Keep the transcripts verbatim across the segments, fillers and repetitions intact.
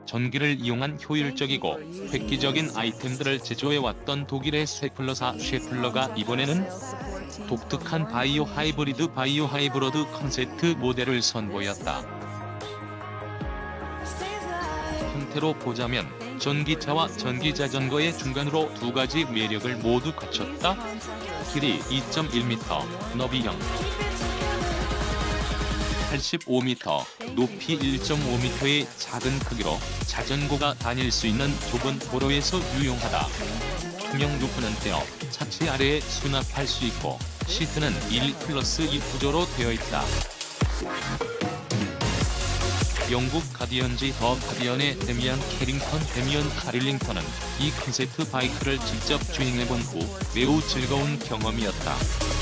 전기를 이용한 효율적이고 획기적인 아이템들을 제조해왔던 독일의 쉐플러사 쉐플러가 이번에는 독특한 바이오 하이브리드 바이오 하이브로드 컨셉트 모델을 선보였다. 형태로 보자면 전기차와 전기자전거의 중간으로 두 가지 매력을 모두 갖췄다. 길이 이 점 일 미터, 너비 영 팔십오 미터, 높이 일 점 오 미터의 작은 크기로 자전거가 다닐 수 있는 좁은 도로에서 유용하다. 투명 루프는 떼어 차체 아래에 수납할 수 있고 시트는 일 플러스 이 구조로 되어 있다. 영국 가디언지 더 가디언의 데미안 캐링턴 데미언 카릴링턴은 이 컨셉트 바이크를 직접 주행해본 후 매우 즐거운 경험이었다.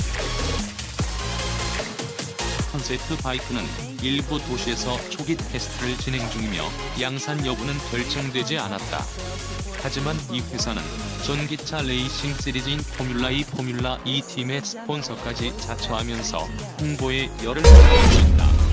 컨셉트 바이크는 일부 도시에서 초기 테스트를 진행 중이며 양산 여부는 결정되지 않았다. 하지만 이 회사는 전기차 레이싱 시리즈인 포뮬라 이 포뮬라 이 팀의 스폰서까지 자처하면서 홍보에 열을 올리고 있다.